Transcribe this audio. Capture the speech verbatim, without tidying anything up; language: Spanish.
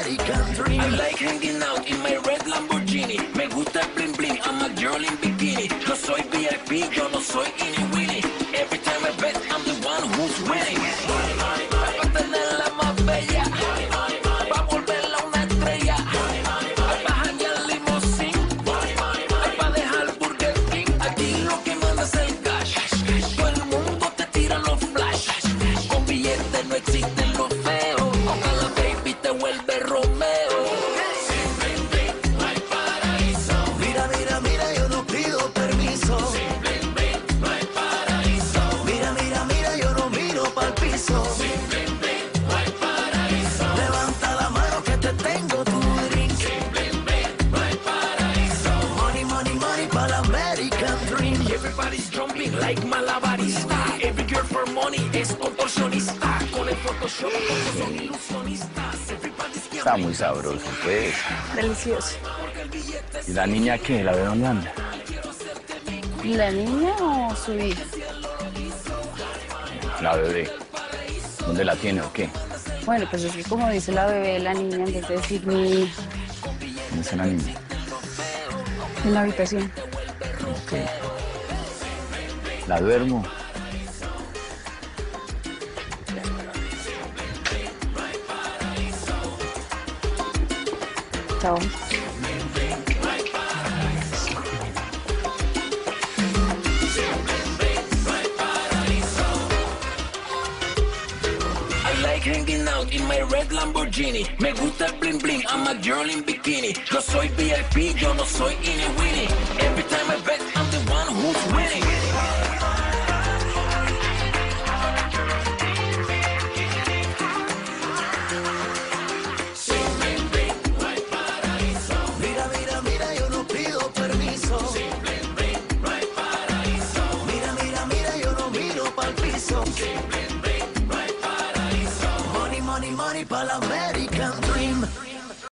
American dream. I like hanging out in my red Lamborghini. Me gusta el bling bling, I'm a girl in bikini. Yo soy V I P, yo no soy Ini Winnie. Every time I bet, I'm the one who's winning. Pa' tenerla más bella, pa' volverla una estrella. Pa' janguear limosín, pa' dejar Burger King. Aquí lo que manda es el cash. Todo el mundo te tira los flash. Con billetes no existen los feos. Aunque la baby te vuelve Romeo. Sin bling bling no hay paraíso. Mira, mira, mira, yo no pido permiso. Sin bling bling no hay paraíso. Mira, mira, mira, yo no miro pa'l piso. Sin bling bling no hay paraíso. Levanta la mano que te tengo tu drink. Sin bling bling no hay paraíso. Money, money, money para la American dream. Everybody's jumping like malabarista. Every girl for money es contorsionista. Con el Photoshop todos son ilusionistas. Everybody's Está muy sabroso, pues. Delicioso. ¿Y la niña qué? ¿La ve dónde anda? ¿La niña o su hija? La bebé. ¿Dónde la tiene o qué? Bueno, pues es que como dice la bebé, la niña, en vez de decir mi hija, ¿Dónde está la niña? en la habitación. Ok. La duermo. Chao. I like hanging out in my red Lamborghini. Me gusta el bling bling, I'm a girl in bikini. Yo soy V I P, yo no soy Ini Winnie. Every time I bet, I'm the one who's winning.